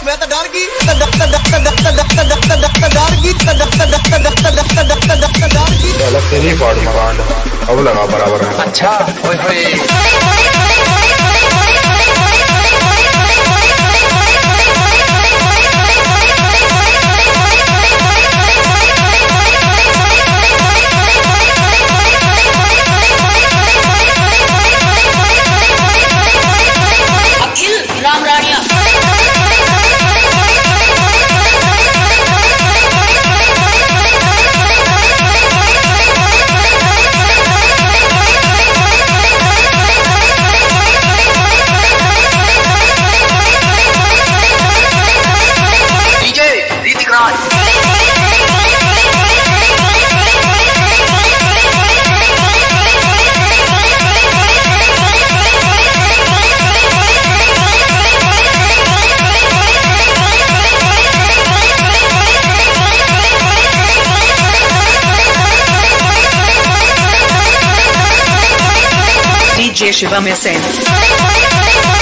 मैं तो डार्गी डार्गी अलग से नहीं पाड़ मकान अब लगा बराबर है। अच्छा ओए होए DJ Shivam Hussain.